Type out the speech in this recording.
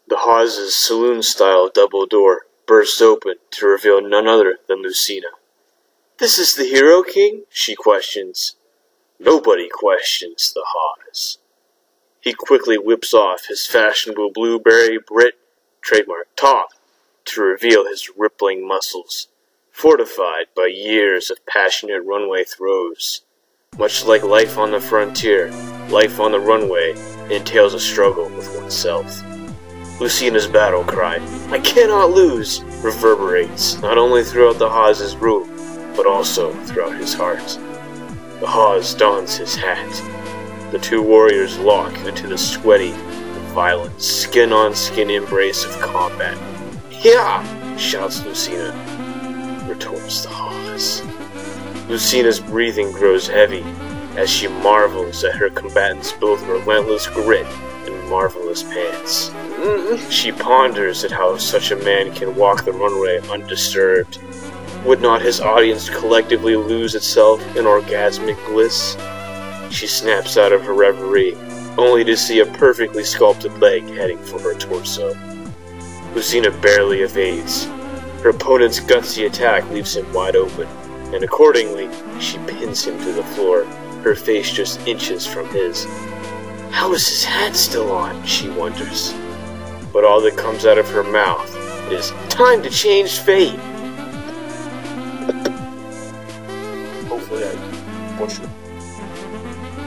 The Hawes' saloon-style double door burst open to reveal none other than Lucina. "This is the Hero King?" she questions. Nobody questions the Hawes. He quickly whips off his fashionable blueberry Brit trademark top to reveal his rippling muscles, fortified by years of passionate runway throws. Much like life on the frontier, life on the runway entails a struggle with oneself. Lucina's battle cry, "I cannot lose," reverberates not only throughout the Hawes' room, but also throughout his heart. The Hawes dons his hat. The two warriors lock into the sweaty, violent, skin-on-skin embrace of combat. "Yeah!" shouts Lucina. Retorts the Hawes. Lucina's breathing grows heavy as she marvels at her combatants' both relentless grit and marvelous pants. She ponders at how such a man can walk the runway undisturbed. Would not his audience collectively lose itself in orgasmic bliss? She snaps out of her reverie, only to see a perfectly sculpted leg heading for her torso. Lucina barely evades. Her opponent's gutsy attack leaves him wide open, and accordingly, she pins him to the floor, her face just inches from his. How is his hat still on, she wonders. But all that comes out of her mouth is, "Time to change fate!"